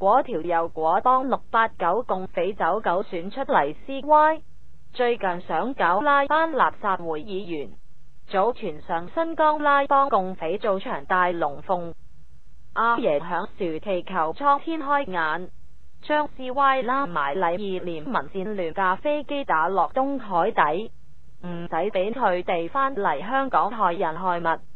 果條又果幫689共匪走狗選出嚟 CY， 最近想搞拉班垃圾會議員，早傳上新疆拉幫共匪做場大龍鳳，阿爺響豎祈求蒼天開眼，將 CY 拉埋禮義廉民戰亂架飛機打落東海底，唔使俾佢哋返嚟香港害人害物。